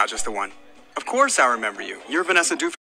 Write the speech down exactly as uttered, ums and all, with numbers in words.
just the one. Of course I remember you. You're Vanessa Duf.